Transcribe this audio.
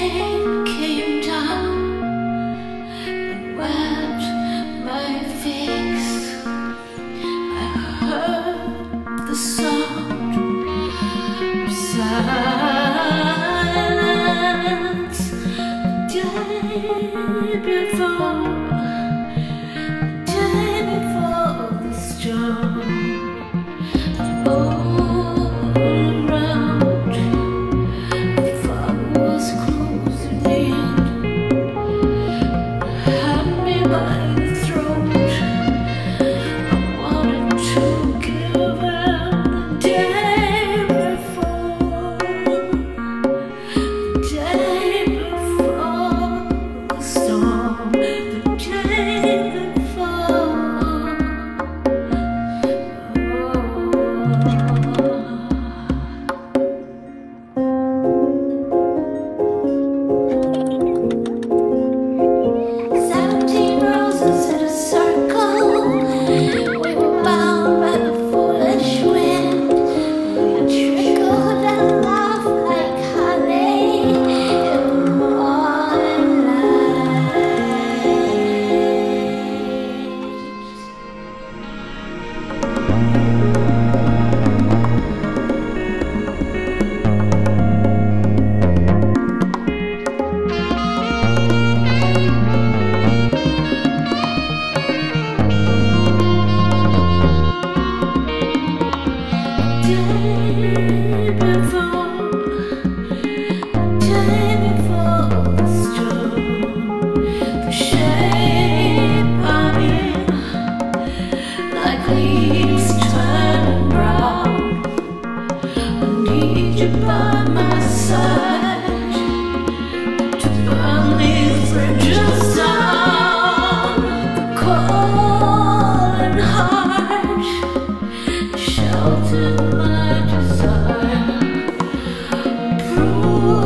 rain came down and wet my face. I heard the sound of silence. The day before the storm. By my side to burn these bridges down, the cold and hard sheltered my desire, proof